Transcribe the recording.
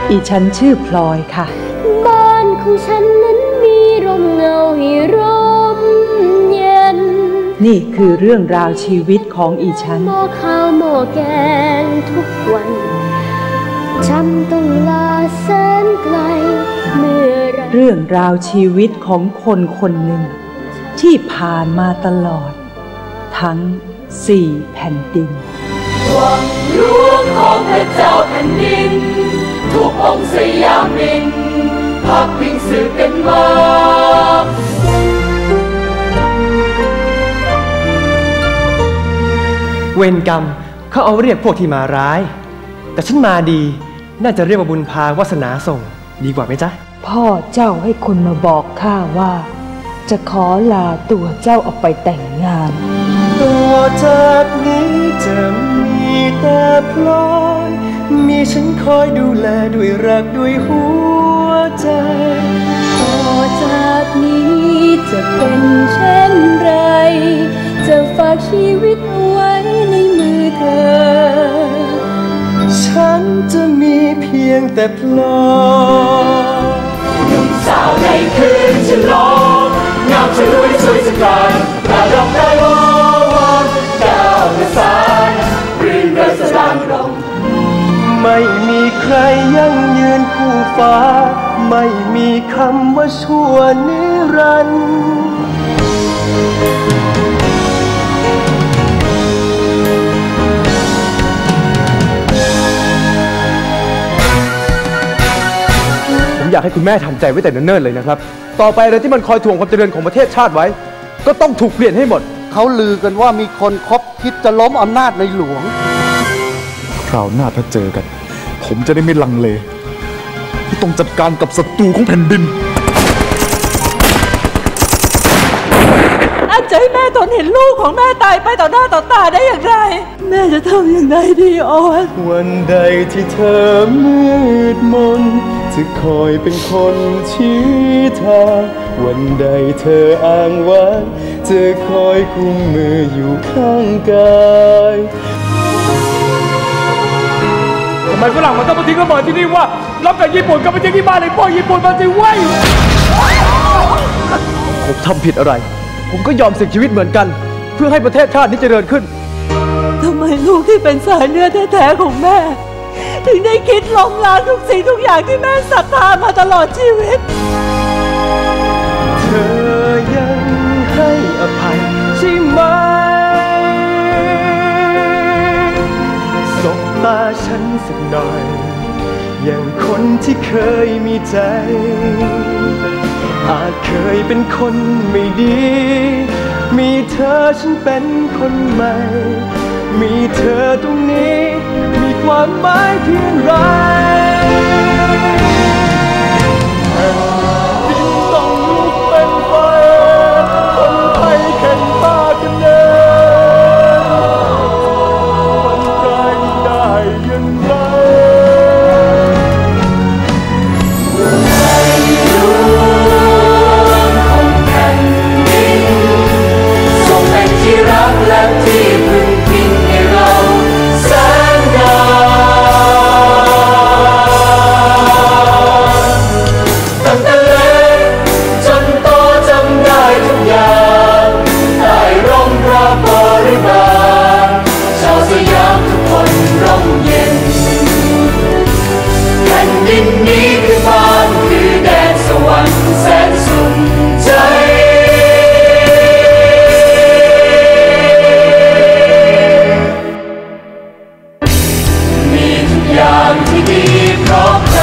อีฉันชื่อพลอยค่ะบ้านของฉันนั้นมีร่มเงาให้ร่มเย็นนี่คือเรื่องราวชีวิตของอีฉันหม้อข้าวหม้อแกงทุกวันฉันต้องลาแสนไกลเมื่อไรเรื่องราวชีวิตของคนคนหนึ่งที่ผ่านมาตลอดทั้ง4 แผ่นดินวังหลวงของพระเจ้าแผ่นดินทุกองค์สยามินพักพิงสืบกันมาเวรกรรมเขาเอาเรียกพวกที่มาร้ายแต่ฉันมาดีน่าจะเรียกว่าบุญพาวาสนาส่งดีกว่าไหมจ๊ะพ่อเจ้าให้คนมาบอกข้าว่าจะขอลาตัวเจ้าออกไปแต่งงานต่อจากนี้จะมีแต่พลอยมีฉันคอยดูแลด้วยรักด้วยหัวใจต่อจากนี้จะเป็นเช่นไรจะฝากชีวิตไว้ในมือเธอฉันจะมีเพียงแต่พลอยหนุ่มสาวในคืนฉลองงามฉลวยสวยสง่าประดับได้วอนก้าวกระสานรื่นเริงสดานรมไม่มีใครยั่งยืนคู่ฟ้าไม่มีคำว่าชั่วนิรันดร์ผมอยากให้คุณแม่ทำใจไว้แต่เนิ่นๆเลยนะครับต่อไปอะไรที่มันคอยถ่วงความเจริญของประเทศชาติไว้ก็ต้องถูกเปลี่ยนให้หมดเขาลือกันว่ามีคนคบคิดจะล้มอำนาจในหลวงคราวหน้าถ้าเจอกันผมจะได้ไม่ลังเลที่ต้องจัดการกับศัตรูของแผ่นดินอาจจะให้แม่ทนเห็นลูกของแม่ตายไปต่อหน้าต่อตาได้อย่างไรแม่จะทำอย่างไรดีออนวันใดที่เธอมืดมนจะคอยเป็นคนชี้ทางวันใดเธออ้างว้างจะคอยกุมมืออยู่ข้างกายทำไมฝรั่งมันต้องมาทิ้งระเบิดที่นี่วะรับกับญี่ปุ่นก็ไปทิ้งที่บ้านไอ้พวกญี่ปุ่นมาสิเว้ยผมทำผิดอะไรผมก็ยอมเสี่ยงชีวิตเหมือนกันเพื่อให้ประเทศชาตินี้เจริญขึ้นทำไมลูกที่เป็นสายเลือดแท้ๆของแม่ถึงได้คิดล้มล้างทุกสิ่งทุกอย่างที่แม่ศรัทธามาตลอดชีวิตเธอยังให้อภัยใช่ไหมสบตาฉันสักหน่อยอย่างคนที่เคยมีใจอาจเคยเป็นคนไม่ดีมีเธอฉันเป็นคนใหม่มีเธอตรงนี้มีความหมายเพียงไรแผ่นดินต้องลุกเป็นไฟคนไทยแข่งตากันเดินมันได้ยังไงและที่พึ่งพิงให้เราแสนนานตั้งแต่เล็กจนโตจำได้ทุกอย่างใต้ร่มพระบริบาลชาวสยามทุกคนร่มเย็นแผ่นดินนี้คือบ้านคือแดนสวรรค์แสนสุขใจอย่างที่ดีเพราะ